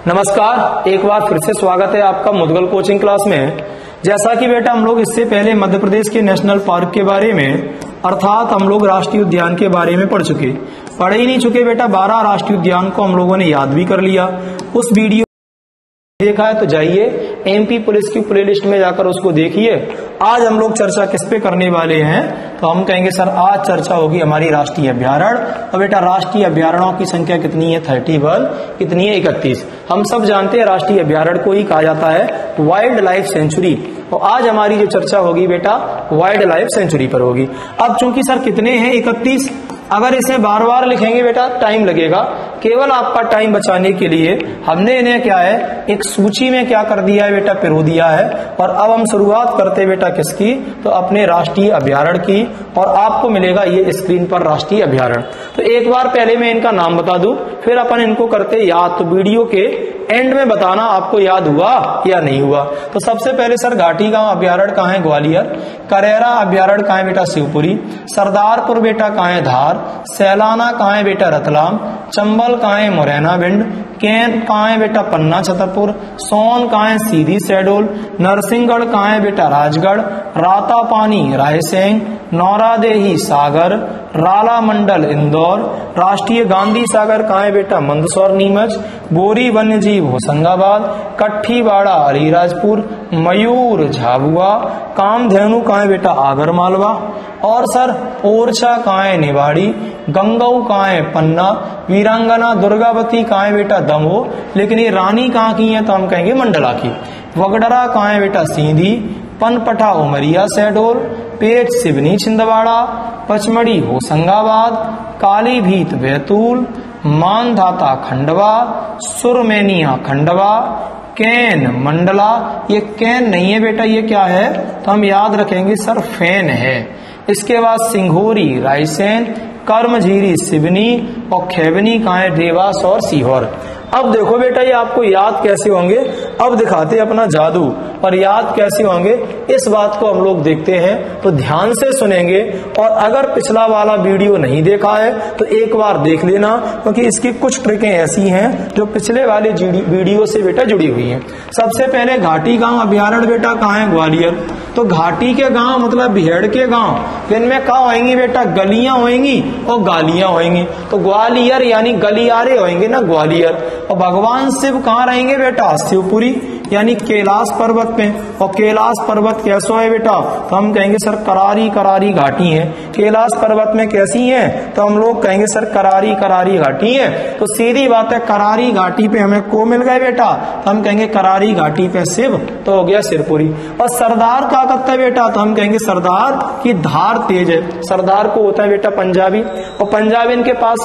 नमस्कार, एक बार फिर से स्वागत है आपका मुदगल कोचिंग क्लास में। जैसा कि बेटा हम लोग इससे पहले मध्य प्रदेश के नेशनल पार्क के बारे में अर्थात हम लोग राष्ट्रीय उद्यान के बारे में पढ़ ही नहीं चुके बेटा। 12 राष्ट्रीय उद्यान को हम लोगों ने याद भी कर लिया। उस वीडियो देखा है तो जाइए एमपी पुलिस की प्लेलिस्ट में जाकर उसको देखिए। आज हम लोग चर्चा किस पे करने वाले हैं तो हम कहेंगे सर आज चर्चा होगी हमारी राष्ट्रीय अभ्यारण्य। और बेटा राष्ट्रीय अभ्यारण्यों की संख्या कितनी है? 31। कितनी है? 31। हम सब जानते हैं राष्ट्रीय अभ्यारण्य को ही कहा जाता है वाइल्ड लाइफ सेंचुरी। और आज हमारी जो चर्चा होगी बेटा वाइल्ड लाइफ सेंचुरी पर होगी। अब चूंकि सर कितने हैं? 31। अगर इसे बार बार लिखेंगे बेटा टाइम लगेगा। केवल आपका टाइम बचाने के लिए हमने इन्हें क्या है एक सूची में क्या कर दिया है बेटा, पिरो दिया है। और अब हम शुरुआत करते बेटा किसकी? तो अपने राष्ट्रीय अभ्यारण्य की। और आपको मिलेगा ये स्क्रीन पर राष्ट्रीय अभ्यारण्य। तो एक बार पहले मैं इनका नाम बता दूं, फिर अपन इनको करते याद। तो वीडियो के एंड में बताना आपको याद हुआ या नहीं हुआ। तो सबसे पहले सर घाटी गांव अभ्यारण्य कहाँ है? ग्वालियर। करेरा अभ्यारण्य कहाँ है बेटा? शिवपुरी। सरदारपुर बेटा कहाँ है? धार। सैलाना कहाँ है बेटा? रतलाम। चंबल कहाँ है? मुरैना भिंड। कैन कहाँ है बेटा? पन्ना छतरपुर। सोन कहाँ है? सीधी शहडोल। नरसिंहगढ़ कहाँ है बेटा? राजगढ़। रातापानी रायसेन। नौरादेही सागर। राला मंडल इंदौर। राष्ट्रीय गांधी सागर कहाँ है बेटा? मंदसौर नीमच। बोरी वन्य जीव होशंगाबाद। कट्ठीवाड़ा अलीराजपुर। मयूर झाबुआ। कामधेनु कहाँ है बेटा? आगर मालवा। और सर ओरछा कहाँ है? निवाड़ी। गंगऊ कहाँ है? पन्ना। वीरांगना दुर्गावती कहाँ है बेटा? दमोह। लेकिन ये रानी कहाँ की है तो हम कहेंगे मंडला की। वगडरा कहाँ है बेटा? सीधी। पनपटा उमरिया शहडोल। पेट सिवनी छिंदवाड़ा। पचमढ़ी होशंगाबाद। काली भीत बैतूल। मानधाता खंडवा। सुरमेनिया खंडवा। कैन मंडला। ये कैन नहीं है बेटा, ये क्या है तो हम याद रखेंगे सर फैन है। इसके बाद सिंघोरी रायसेन। कर्मझीरी सिवनी। और खेवनी कहाँ है? देवास और सीहोर। अब देखो बेटा ये आपको याद कैसे होंगे, अब दिखाते हैं अपना जादू। और याद कैसे होंगे इस बात को हम लोग देखते हैं, तो ध्यान से सुनेंगे। और अगर पिछला वाला वीडियो नहीं देखा है तो एक बार देख लेना, क्योंकि इसकी कुछ ट्रिकें ऐसी हैं जो पिछले वाले वीडियो से बेटा जुड़ी हुई हैं। सबसे पहले घाटी गांव अभ्यारण्य बेटा कहाँ है? ग्वालियर। तो घाटी के गांव मतलब बिहेड़ के गांव, इनमें क्या होंगी बेटा? गलियां होंगी और गालियां होंगी। तो ग्वालियर यानी गलियारे होंगे ना, ग्वालियर। और भगवान शिव कहाँ रहेंगे बेटा? शिवपुरी यानी कैलाश पर्वत पे। और कैलाश पर्वत कैसा है बेटा तो हम कहेंगे सर करारी करारी घाटी है। कैलाश पर्वत में कैसी है तो हम लोग कहेंगे सर करारी करारी घाटी है। तो सीधी बात है करारी घाटी पे हमें को मिल गए बेटा तो हम कहेंगे करारी घाटी पे शिव, तो हो गया शिवपुरी। और सरदार क्या करता है बेटा तो हम कहेंगे सरदार की धार तेज है। सरदार को होता है बेटा पंजाबी, और पंजाबी इनके पास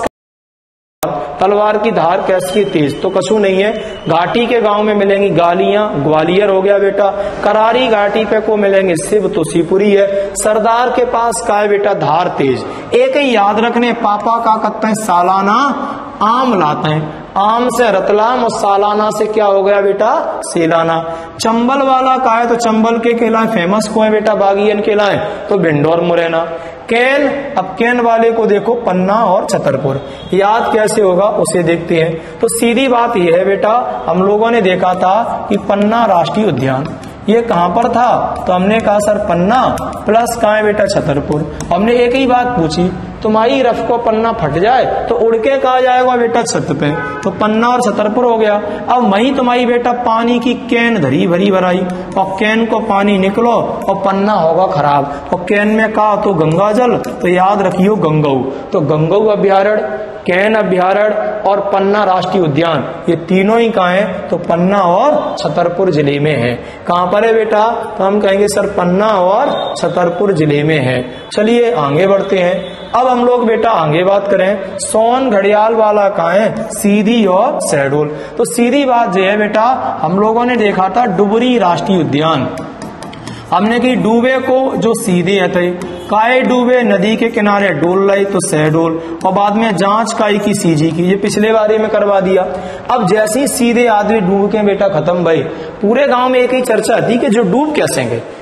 तलवार की धार कैसी तेज, तो कछु नहीं है। घाटी के गांव में मिलेंगी गालियां, ग्वालियर हो गया बेटा। करारी घाटी पे को मिलेंगे शिव, तो शिवपुरी है। सरदार के पास का है बेटा? धार तेज। एक ही याद रखने, पापा का करते हैं सालाना आम लाते हैं। आम से रतलाम और सालाना से क्या हो गया बेटा? सेलाना। चंबल वाला का है तो चंबल के केलाएं फेमस को है बेटा? बागियन केलाएं, तो भिंड और मुरैना। कैन, अब कैन वाले को देखो पन्ना और छतरपुर। याद कैसे होगा उसे देखते हैं। तो सीधी बात यह है बेटा हम लोगों ने देखा था कि पन्ना राष्ट्रीय उद्यान ये कहां पर था तो हमने कहा सर पन्ना प्लस कहाँ है बेटा? छतरपुर। हमने एक ही बात पूछी, तुम्हारी रफ को पन्ना फट जाए तो उड़ के कहा जाएगा बेटा छत पे, तो पन्ना और छतरपुर हो गया। अब वही तुम्हारी बेटा पानी की कैन धरी भरी भराई, और कैन को पानी निकलो और पन्ना होगा खराब। और कैन में कहा तो गंगा जल, तो याद रखियो गंगऊ। तो गंगऊ अभ्यारण्य, कैन अभ्यारण्य और पन्ना राष्ट्रीय उद्यान ये तीनों ही कहाँ है तो पन्ना और छतरपुर जिले में है। कहाँ पर है बेटा तो हम कहेंगे सर पन्ना और छतरपुर जिले में है। चलिए आगे बढ़ते हैं। अब हम लोग बेटा आगे बात करें, सोन घड़ियाल वाला कहाँ है? सीधी और शहडोल। तो सीधी बात यह है बेटा हम लोगों ने देखा था डुबरी राष्ट्रीय उद्यान। हमने की डूबे को जो सीधे है काय डूबे नदी के किनारे डोल लाई तो शहडोल, और बाद में जांच काई की सीजी की, ये पिछले बारे में करवा दिया। अब जैसे ही सीधे आदमी डूब के बेटा खत्म भाई, पूरे गांव में एक ही चर्चा थी कि जो डूब कैसे गए,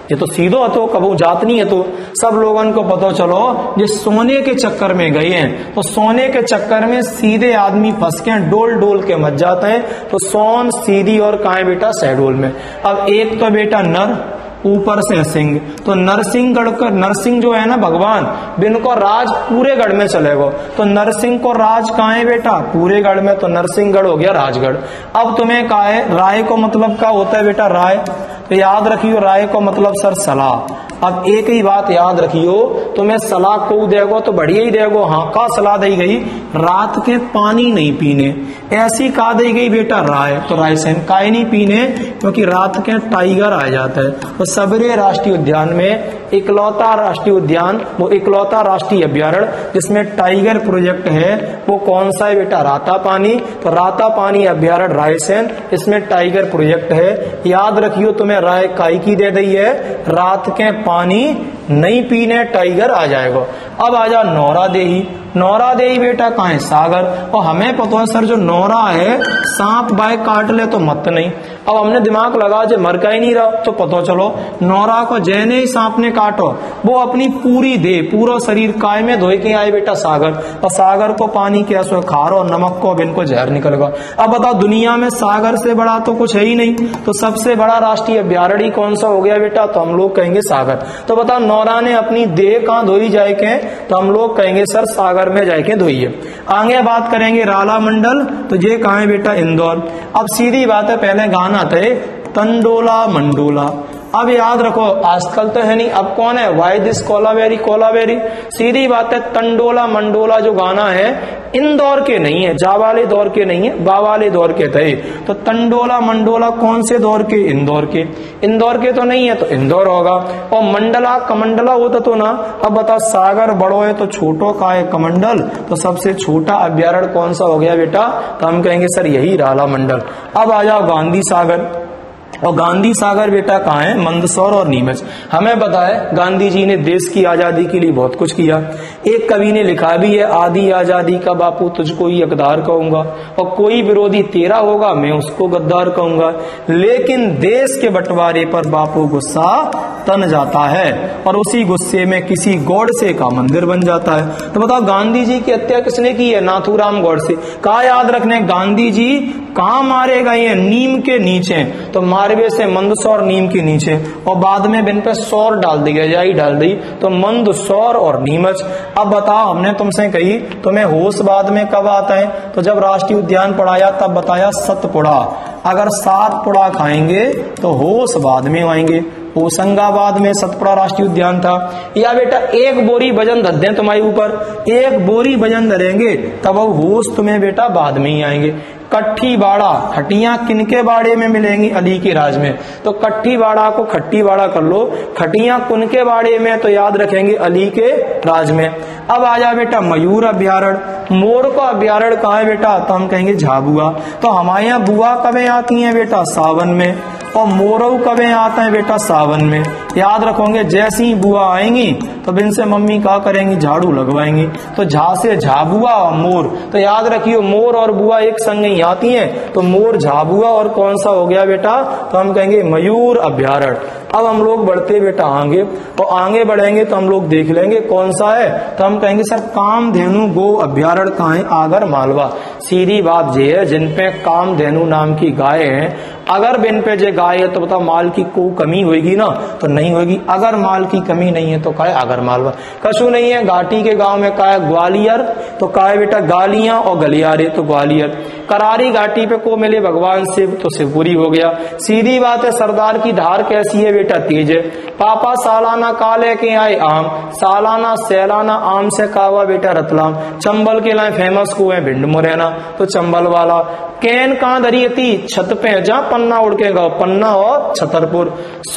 ये तो सीधो हतो, कबू जात नहीं है। तो सब लोगों को पता चलो ये सोने के चक्कर में गए हैं, तो सोने के चक्कर में सीधे आदमी फंस के डोल डोल के मच जाते हैं। तो सोन, सीधी और कहाँ है बेटा, शहडोल में। अब एक तो बेटा नर, ऊपर से सिंह, तो नरसिंहगढ़ का, नरसिंह जो है ना भगवान, बिनको राज पूरे गढ़ में चलेगा। तो नरसिंह को राज कहाँ है बेटा, पूरे गढ़ में। तो नरसिंहगढ़ हो गया राजगढ़। अब तुम्हें कहा है राय को मतलब क्या होता है बेटा, राय। तो याद रखियो राय को मतलब सर सलाह। अब एक ही बात याद रखियो, तुम्हें सलाह को देगो तो बढ़िया ही देगो। हाँ, का सलाह दी गई, रात के पानी नहीं पीने, ऐसी का दी गई बेटा राय। तो रायसेन काय नहीं पीने, क्योंकि रात के टाइगर आ जाता है। तो सबरे राष्ट्रीय उद्यान में इकलौता राष्ट्रीय उद्यान, वो इकलौता राष्ट्रीय अभ्यारण्य जिसमें टाइगर प्रोजेक्ट है, वो कौन सा है बेटा, रातापानी। तो रातापानी अभ्यारण्य रायसेन, इसमें टाइगर प्रोजेक्ट है। याद रखियो तुम्हें राय काय की दे दी है, रात के पानी नहीं पीने, टाइगर आ जाएगा। अब आ जा नौरा देही। नौरा देही बेटा कहाँ है, सागर। और हमें पता है सर जो नौरा है, सांप बाय काट ले तो मत नहीं। अब हमने दिमाग लगा जो मर का ही नहीं रहा, तो पता चलो नौरा को जैने ही सांप ने काटो, वो अपनी पूरी देह, पूरा शरीर काय में धोए के आए बेटा, सागर। और सागर को पानी के ऐसा खारो और नमक को अब इनको जहर निकलेगा। अब बताओ दुनिया में सागर से बड़ा तो कुछ है ही नहीं, तो सबसे बड़ा राष्ट्रीय अभ्यारण्य कौन सा हो गया बेटा, तो हम लोग कहेंगे सागर। तो बताओ नौरा ने अपनी देह कहाँ धोई जाए के, तो हम लोग कहेंगे सर सागर में जाके धोइए। आगे बात करेंगे राला मंडल, तो ये कहाँ है बेटा, इंदौर। अब सीधी बात है, पहले गाना था तंडोला मंडोला। अब याद रखो आजकल तो है नहीं, अब कौन है, वाई दिस कोलावेरी, कोलावेरी। सीधी बात है, तंडोला मंडोला जो गाना है इंदौर के नहीं है, जा वाले दौर के नहीं है, बा वाले दौर के थे। तो तंडोला मंडोला कौन से दौर के, इंदौर के। इंदौर के तो नहीं है, तो इंदौर होगा। और मंडला कमंडला होता तो ना। अब बता सागर बड़ो है तो छोटो का है कमंडल, तो सबसे छोटा अभ्यारण्य कौन सा हो गया बेटा, तो हम कहेंगे सर यही राला मंडल। अब आ जाओ गांधी सागर। और गांधी सागर बेटा कहाँ है, मंदसौर और नीमच। हमें पता है गांधी जी ने देश की आजादी के लिए बहुत कुछ किया। एक कवि ने लिखा भी है, आधी आजादी का बापू तुझको ही हकदार कहूंगा, और कोई विरोधी तेरा होगा मैं उसको गद्दार कहूंगा। लेकिन देश के बंटवारे पर बापू गुस्सा तन जाता है, और उसी गुस्से में किसी गौड़ से का मंदिर बन जाता है। तो बताओ गांधी जी की हत्या किसने की है, नाथूराम गौड़ से। कहा याद रखने, गांधी जी कहाँ मारे गए हैं, नीम के नीचे। तो मारवे से मंदसौर नीम के नीचे, और बाद में बिन पे सौर डाल दी गई, जाई डाल दी, तो मंदसौर और नीमच। अब बताओ हमने तुमसे कही तुम्हें होश बाद में कब आता है, तो जब राष्ट्रीय उद्यान पढ़ाया तब बताया सतपुड़ा। अगर 7 पुड़ा खाएंगे तो होश बाद में आएंगे। होशंगाबाद में सतपुड़ा राष्ट्रीय उद्यान था। या बेटा एक बोरी वजन धर दें तुम्हारे ऊपर, एक बोरी वजन धरेंगे तब होश तुम्हें बेटा बाद में ही आएंगे। कट्ठी बाड़ा, खटियां किनके बाड़े में मिलेंगी, अली के राज में। तो कट्ठी बाड़ा को खट्टी बाड़ा कर लो, खटियां कुनके बाड़े में, तो याद रखेंगे अली के राज में। अब आ जा बेटा मयूर अभ्यारण्य। मोर का अभ्यारण्य कहाँ है बेटा, तो हम कहेंगे झाबुआ। तो हमारे यहाँ बुआ कबे आती हैं बेटा, सावन में, और मोरऊ कबे आता है बेटा, सावन में। याद रखोगे जैसी ही बुआ आएंगी तो बिन से मम्मी क्या करेंगी, झाड़ू लगवाएंगी। तो झा से झाबुआ और मोर, तो याद रखियो मोर और बुआ एक संग ही आती हैं, तो मोर झाबुआ और कौन सा हो गया बेटा, तो हम कहेंगे मयूर अभ्यारण्य। अब हम लोग बढ़ते बेटा आगे, और आगे बढ़ेंगे तो हम लोग देख लेंगे कौन सा है, तो हम कहेंगे सर कामधेनु गो अभ्यारण्य कहाँ है, आगर मालवा। सीधी बात ये है, जिन पे कामधेनु नाम की गाय है, अगर बिन पे जे गाय है तो बताओ माल की को कमी होगी ना, तो नहीं होगी। अगर माल की कमी नहीं है तो का है आगर मालवा। कछु नहीं है, घाटी के गांव में का है ग्वालियर, तो का है बेटा गालियां और गलियारे, तो ग्वालियर। करारी घाटी पे को मिले भगवान शिव, तो शिवपुरी हो गया। सीधी बात है, सरदार की धार कैसी है बेटा, तेज है। पापा सालाना काले के आए आम, सालाना सैलाना आम से कावा बेटा रतलाम। चंबल के लाए फेमस को है भिंड मुरैना, तो चंबल वाला। कैन कहाँ धरी थी, छत पे, जहाँ पन्ना उड़ के गाँव, पन्ना और छतरपुर।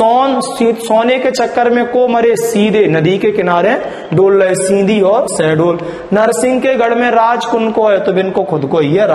सोने के चक्कर में को मरे, सीधे नदी के किनारे डोल रहे, सीधी और शहडोल। नरसिंह के गढ़ में राज कुन को है, तो बिन को खुद को ही है राजगढ़।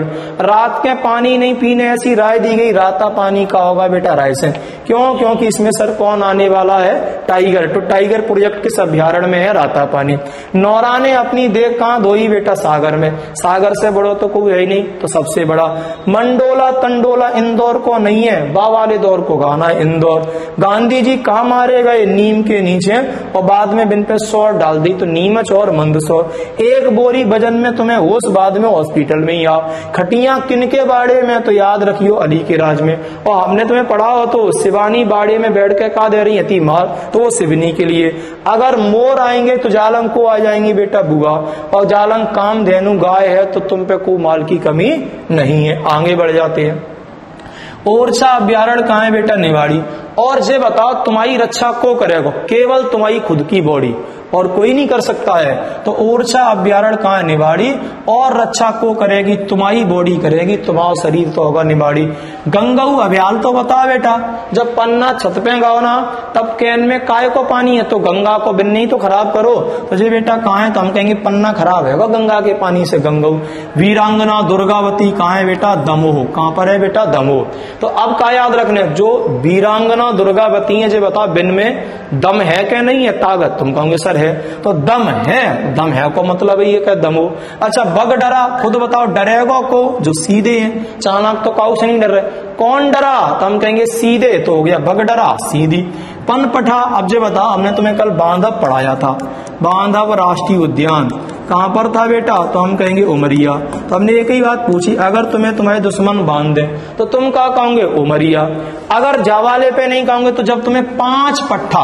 रात के पानी नहीं पीने ऐसी राय दी गई, राता पानी का होगा बेटा रायसेन। क्यों? क्योंकि इसमें सर कौन आने वाला है? टाइगर। तो टाइगर प्रोजेक्ट किस अभ्यारण्य में है? राता पानी। नौरा ने अपनी देख कहां धोई बेटा? सागर में। सागर से बड़ो तो कोई है ही नहीं, तो सबसे बड़ा। मंडोला तंडोला इंदौर को नहीं है, बा वाले दौर को गाना है इंदौर। गांधी जी कहा मारे गए? नीम के नीचे, और बाद में बिन पे सौर डाल दी तो नीमच और मंदसौर। एक बोरी वजन में तुम्हें होश, बाद में हॉस्पिटल में ही आओ। खटियां किनके बाड़े में? तो याद रखियो अली के राज में। और हमने तुम्हें पढ़ा हो तो शिवानी बाड़े में बैठ के कहा दे रही थी मार, तो वो शिवनी के लिए। अगर मोर आएंगे तो जालंग को आ जाएंगी बेटा बुआ, और जालंग कामधेनु गाय है तो तुम पे कोई माल की कमी नहीं है। आगे बढ़ जाते हैं। ओरछा अभ्यारण्य कहाँ है बेटा? निवाड़ी। और ये बताओ तुम्हारी रक्षा को करेगा? केवल तुम्हारी खुद की बॉडी, और कोई नहीं कर सकता है। तो ओरछा अभ्यारण्य कहाँ है? निवाड़ी। और रक्षा को करेगी? तुम्हारी बॉडी करेगी, तुम्हारा शरीर तो होगा निवाड़ी। गंगाऊ अभ्याल तो बता बेटा, जब पन्ना छत पे गाओ ना तब कैन में काय को पानी है, तो गंगा को बिन नहीं तो खराब करो। तो ये बेटा कहाँ है? तो हम कहेंगे पन्ना खराब है गंगा के पानी से। गंगाऊ। वीरांगना दुर्गावती कहाँ है बेटा? दमोह। कहाँ पर है बेटा? दमोह। तो अब क्या याद रखने? जो वीरांगना दुर्गावती है, जो बताओ बिन में दम है क्या नहीं है? ताकत। तुम कहोगे सर है, तो दम है। दम है को मतलब ये क्या? दमो। अच्छा, बग डरा, खुद बताओ डरेगा को? जो सीधे हैं। चाणक्य तो काऊ से नहीं डर रहे। कौन डरा? तो हम कहेंगे सीधे, तो हो गया बग डरा सीधी। पन पठा, अब जो बताओ हमने तुम्हें कल बांधव पढ़ाया था। बांधव राष्ट्रीय उद्यान कहां पर था बेटा? तो हम कहेंगे उमरिया। तो हमने एक ही बात पूछी, अगर तुम्हें तुम्हारे दुश्मन बांध दे तो तुम क्या कहोगे? उमरिया। अगर जावाले पे नहीं कहोगे तो जब तुम्हें 5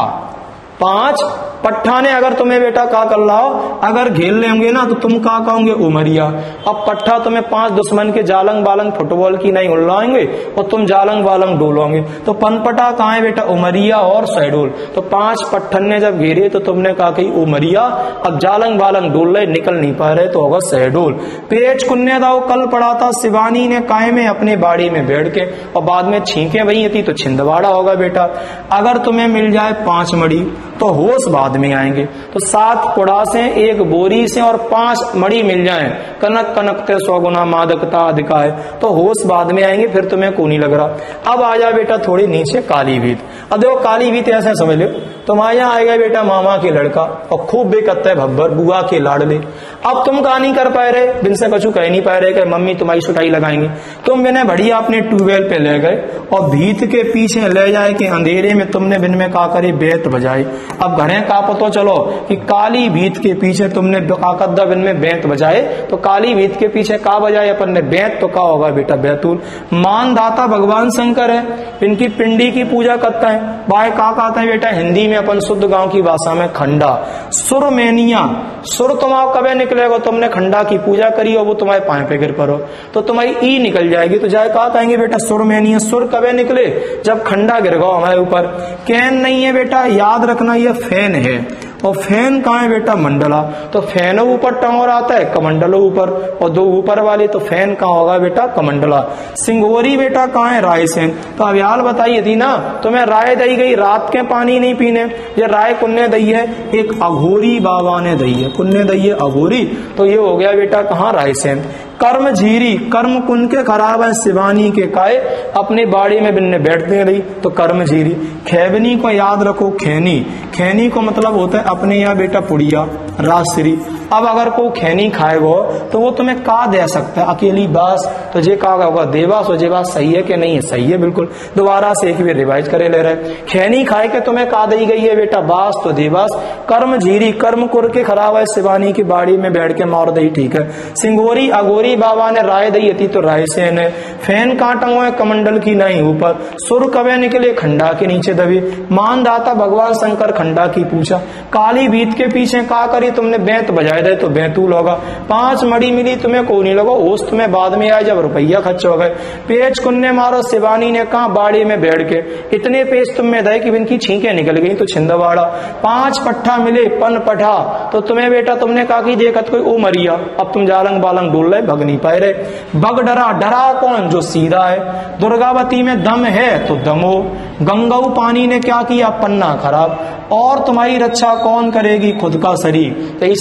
पट्ठा ने अगर तुम्हें बेटा का कर लाओ, अगर घेर लेंगे ना तो तुम क्या कहोगे? उमरिया। अब पट्ठा तुम्हें 5 दुश्मन के जालंग बालंग फुटबॉल की नहीं उड़ाएंगे और तुम जालंग बालंग डोलोगे। तो पनपटा कहाँ है बेटा? उमरिया और शहडोल। तो 5 पट्ठन ने जब घेरे तो तुमने कहा कि उमरिया। अब जालंग बालंग डोल रहे, निकल नहीं पा रहे, तो होगा शहडोल। पेच कुन्ने दाओ कल पढ़ा था, शिवानी ने काय में? अपने बाड़ी में बैठ के, और बाद में छींके वही थी तो छिंदवाड़ा होगा बेटा। अगर तुम्हें मिल जाए 5 मड़ी तो होश बाद में आएंगे। तो 7 कुड़ा से, 1 बोरी से और 5 मड़ी मिल जाए, कनक कनकते 100 गुना मादकता अधिकाय, तो होश बाद में आएंगे, फिर तुम्हें को नहीं लग रहा। अब आ जा बेटा थोड़ी नीचे काली भीत। अब देखो काली भीत ऐसे समझ लो, तुम्हारे यहाँ आएगा बेटा मामा के लड़का और खूब बेकत्ते भब्बर बुआ के लाडले। अब तुम कहा नहीं कर पाए रहे, बिन से कछु कह नहीं पाए रहे कि मम्मी तुम्हारी सुटाई लगाएंगे। तुम बिना बढ़िया अपने ट्यूबवेल पे ले गए और भीत के पीछे ले जाए कि अंधेरे में तुमने बिन में का करे बेत बजाई। अब घरे का पतो चलो कि काली भीत के पीछे तुमने काकद्दा बिन में बेत बजाए, तो काली भीत के पीछे का बजाए अपन ने बेत, तो का होगा बेटा बैतूल। मानदाता भगवान शंकर है, इनकी पिंडी की पूजा करता है। बाय का कहता है बेटा हिंदी में अपन शुद्ध गांव की भाषा में खंडा। सुरमेनिया, सुर तुम्हारा कबे निकलेगा? तुमने खंडा की पूजा करी और वो तुम्हारे पाए पे गिर पड़ो तो तुम्हारी ई निकल जाएगी। तो जाए कहा कहेंगे बेटा सुरमेनिया। सुर कबे निकले? जब खंडा गिर गो हमारे ऊपर। कैन नहीं है बेटा, याद रखना ये फैन है। और फैन कहाँ है बेटा? मंडला। तो फैनो ऊपर टंगोर आता है, कमंडलो ऊपर, और 2 ऊपर वाले, तो फैन कहाँ होगा बेटा? कमंडला। सिंगोरी बेटा कहाँ है? रायसेन। तो अब यार बताइए थी ना तुम्हें राय दी गई रात के पानी नहीं पीने, ये राय कुन्ने दई है? एक अघोरी बाबा ने दई है। कुन्ने दई है? अघोरी। तो ये हो गया बेटा कहाँ? रायसेन। कर्म झीरी, कर्म कुन के खराब है शिवानी के काय, अपने बाड़ी में बिन्ने बैठते रही, तो कर्म झीरी। खैबनी को याद रखो, खैनी। खैनी को मतलब होता है अपने यहाँ बेटा पुड़िया, राजश्री। अब अगर कोई खैनी खाएगो तो वो तुम्हें का दे सकता है? अकेली बास। तो ये कहा होगा देवास। और ये बात सही है कि नहीं है? सही है बिल्कुल। दोबारा से एक भी रिवाइज करे ले रहे। खैनी खाए के तुम्हें का दी गई है बेटा? बास, तो देवास। कर्म झीरी, कर्म कुर के खराब है शिवानी की बाड़ी में बैठ के मार दई, ठीक है। सिंगोरी अगोरी बाबा ने राय दी थी, तो रायसेन है। फैन काटंगो है कमंडल की नहीं ऊपर। सुर कवे निकले? खंडा के नीचे दबी। मानदाता भगवान शंकर खंडा की पूछा। काली भीत के पीछे का करी? तुमने बेंत बजाए दे तो बैतूल होगा। 5 मड़ी मिली तुम्हें को नहीं लगा, ओस तुम्हें बाद में आए जब रुपया खर्च हो गए। पेच कुन्ने मारो शिवानी ने कहा बाड़ी में बैठ के, इतने पेच तुम में दे कि इनकी छींके निकल गई, तो छिंदवाड़ा। 5 पट्ठा मिले, पन पठा, तो तुम्हें बेटा तुमने कहा कि देखत कोई ओ मरिया। अब तुम जालंग बालंग डोल रहे, भग नहीं पाए रहे। बग डरा, डरा कौन? जो सीधा है। दुर्गावती में दम है तो दमो। गंगाऊ पानी ने क्या किया? पन्ना खराब। और तुम्हारी रक्षा कौन करेगी? खुद का शरीर। तो इसे तो अपन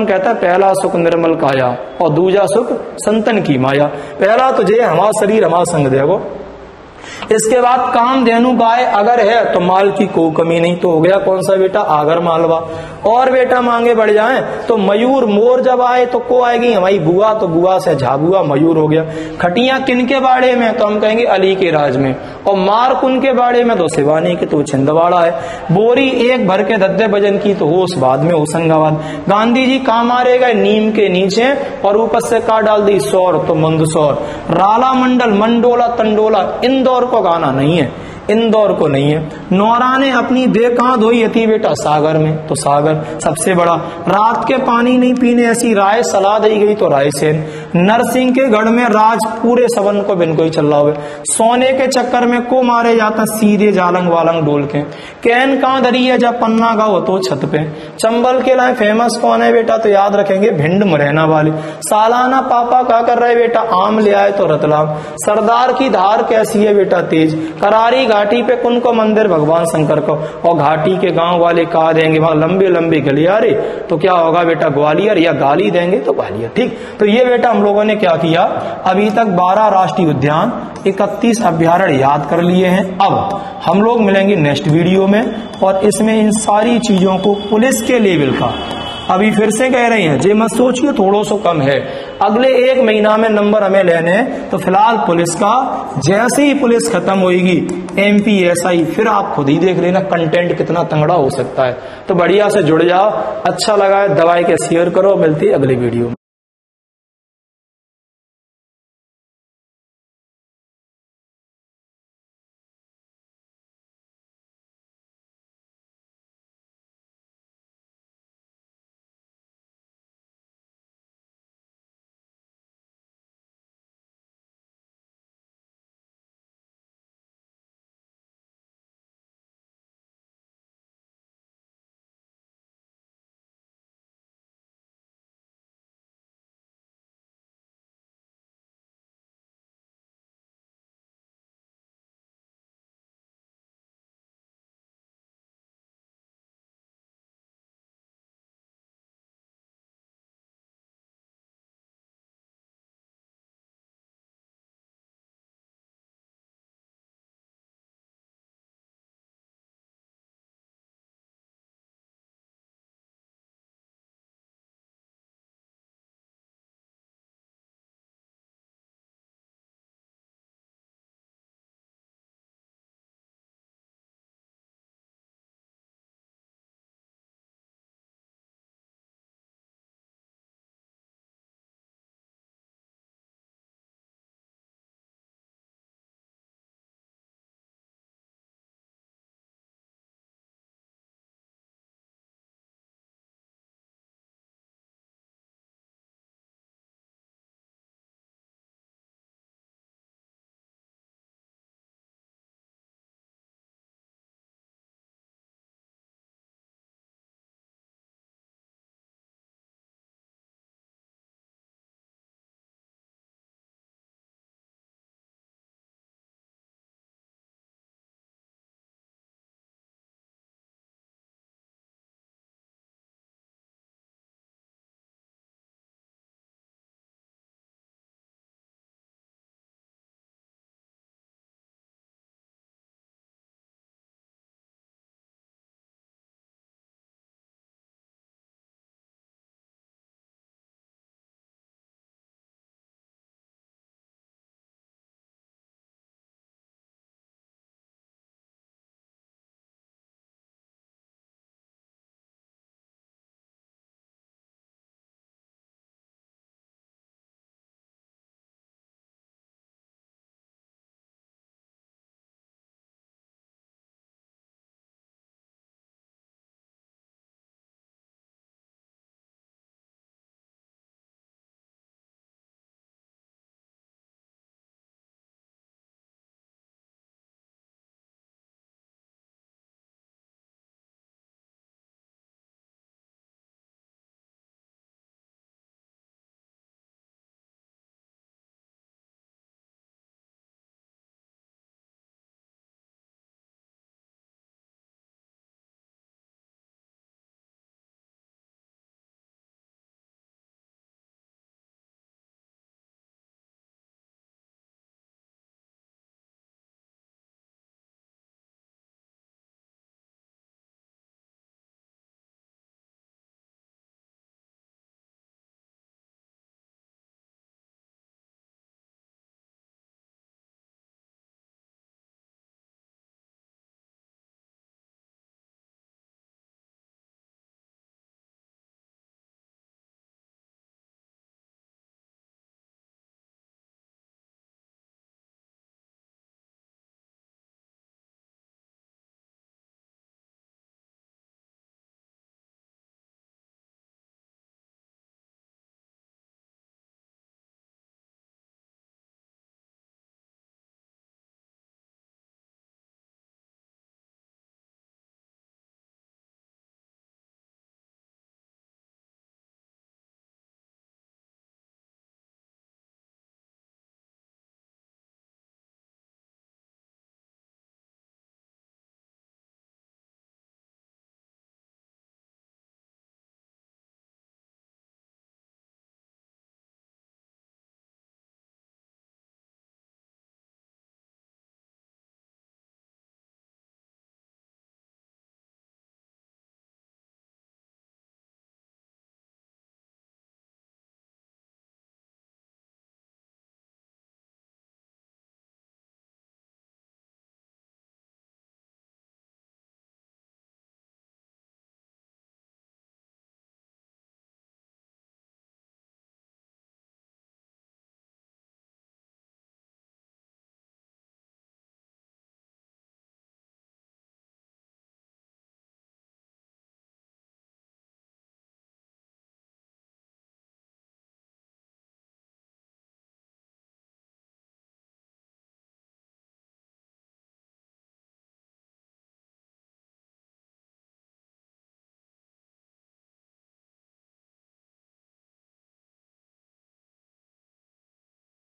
कर्म कहता है पहला सुख निर्मल काया और दूजा सुख संतन की माया। पहला तो जे हमारा शरीर हमारा संग देगो, इसके बाद कामधेनु गाय अगर है तो माल की कोई कमी नहीं। तो हो गया कौन सा बेटा, आगर मालवा। और बेटा मांगे बढ़ जाए तो मयूर मोर जब आए तो को आएगी हमारी बुआ, तो बुआ से झाबुआ मयूर हो गया। खटिया किन के बाड़े में, तो हम कहेंगे अली के राज में। और मार कुन के बाड़े में, तो शिवानी की, तो छिंदवाड़ा है। बोरी एक भर के दद्दे भजन की, तो होशबाद में होशंगाबाद। गांधी जी कहाँ मारे गए, नीम के नीचे, और ऊपर से का डाल दी सौर, तो मंदसौर। राला मंडल मंडोला तंडोला, इंदौर को गाना नहीं है, इंदौर को नहीं है। नौरा ने अपनी देह कहां धोई थी बेटा, सागर में, तो सागर सबसे बड़ा। रात के पानी नहीं पीने ऐसी राय सलाह दी गई, तो रायसेन। नरसिंह के गढ़ में राज पूरे सवन को बिन कोई चल रहा हुए। सोने के चक्कर में को मारे जाता सीधे जालंग वालंग डोल के। कैन कहां धरी है, जब पन्ना गाओ तो छत पे। चंबल के लाए फेमस कौन है बेटा, तो याद रखेंगे भिंड मुरैना वाले। सालाना पापा क्या कर रहे बेटा, आम ले आए तो रतलाम। सरदार की धार कैसी है बेटा, तेज। करारी घाटी पे कुन को मंदिर, भगवान शंकर को। और घाटी के गांव वाले कहा देंगे वहां लंबे लंबे गलियारे, तो क्या होगा बेटा ग्वालियर, या गाली देंगे तो ग्वालियर। ठीक, तो ये बेटा हम लोगों ने क्या किया, अभी तक 12 राष्ट्रीय उद्यान 31 अभ्यारण्य याद कर लिए हैं। अब हम लोग मिलेंगे नेक्स्ट वीडियो में, और इसमें इन सारी चीजों को पुलिस के लेवल का, अभी फिर से कह रहे हैं जे मत सोचिए थोड़ो सो कम है, अगले 1 महीना में नंबर हमें लेने। तो फिलहाल पुलिस का, जैसे ही पुलिस खत्म होगी MPSI, फिर आप खुद ही देख लेना कंटेंट कितना तंगड़ा हो सकता है। तो बढ़िया से जुड़ जाओ, अच्छा लगा है दबाई के शेयर करो, मिलती है अगले वीडियो में।